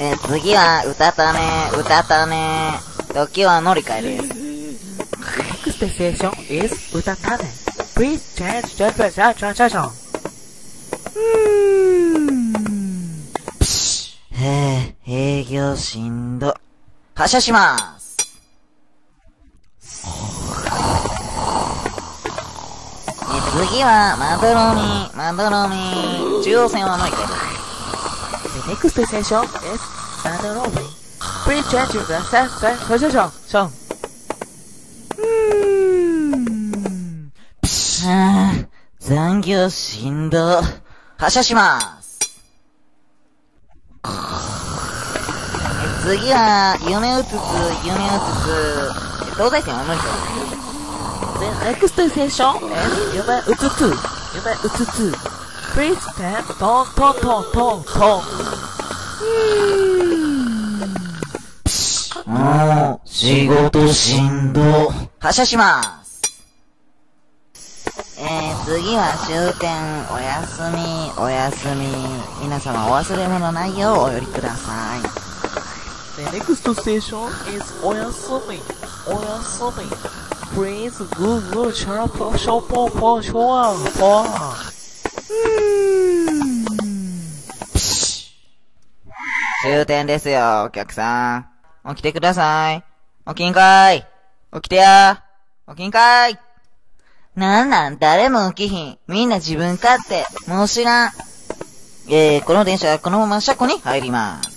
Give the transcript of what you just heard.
次は、うたたね。時は乗り換えです。 Next station is Utatane. Please change the transaction. 営業しんど。発車します。次は、まどろみ。中央線を乗り換えです。 The next station is Mandalori. Please change the transaction. 残業しんど。発車します。次は、夢うつつ。東西線を乗り換えです。 The next station is 夢うつつ。Please stand ton. もう、仕事しんど。発車します。次は終点、おやすみ。皆様お忘れ物ないようお寄りください。 The next station is おやすみ。Please Google shop. 終点ですよ、お客さん。起きてください。起きんかい。起きてや。起きんかい。なん誰も起きひん。みんな自分勝手。もう知らん。この電車はこのまま車庫に入ります。